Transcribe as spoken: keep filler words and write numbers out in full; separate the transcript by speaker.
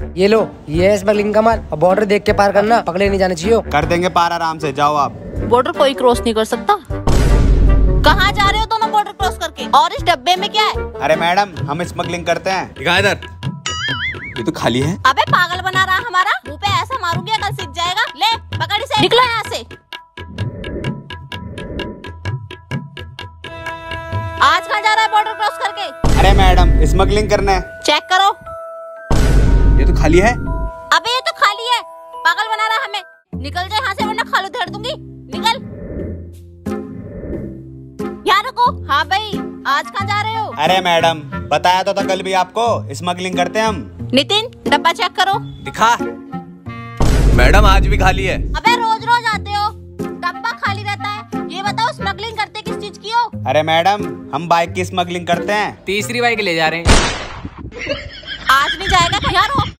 Speaker 1: ये लो, ये है स्मगलिंग का माल। अब बॉर्डर देख के पार करना, पकड़े नहीं जाने चाहिए।
Speaker 2: कर देंगे पार आराम से, जाओ आप।
Speaker 3: बॉर्डर कोई क्रॉस नहीं कर सकता। कहाँ जा रहे हो दोनों बॉर्डर क्रॉस करके? और इस डब्बे में क्या है?
Speaker 2: अरे मैडम, हम स्मगलिंग करते हैं। दिखा इधर, ये तो खाली है।
Speaker 3: अबे पागल बना रहा हमारा। मुंह पे ऐसा मारूंगी अगर सीख जाएगा। ले पकड़ इसे, निकलो यहाँ से। आज कहाँ जा रहा है बॉर्डर क्रॉस करके?
Speaker 2: अरे मैडम, स्मगलिंग करना है।
Speaker 3: चेक करो,
Speaker 2: ये तो खाली है।
Speaker 3: अबे ये तो खाली है। पागल बना रहा हमें। निकल जाए यहाँ से वरना खालू धर दूंगी। निकल। यहाँ रुको। हाँ भाई, आज कहाँ जा रहे हो?
Speaker 2: अरे मैडम, बताया तो था कल भी आपको, स्मगलिंग करते हैं हम।
Speaker 3: नितिन, डब्बा चेक करो।
Speaker 2: दिखा। मैडम, आज भी खाली है।
Speaker 3: अबे रोज रोज आते हो, डब्बा खाली रहता है। ये बताओ स्मगलिंग करते किस चीज की हो?
Speaker 2: अरे मैडम, हम बाइक की स्मगलिंग करते हैं।
Speaker 4: तीसरी बाइक ले जा रहे हैं।
Speaker 3: आज नहीं जाएगा, यहाँ रुको।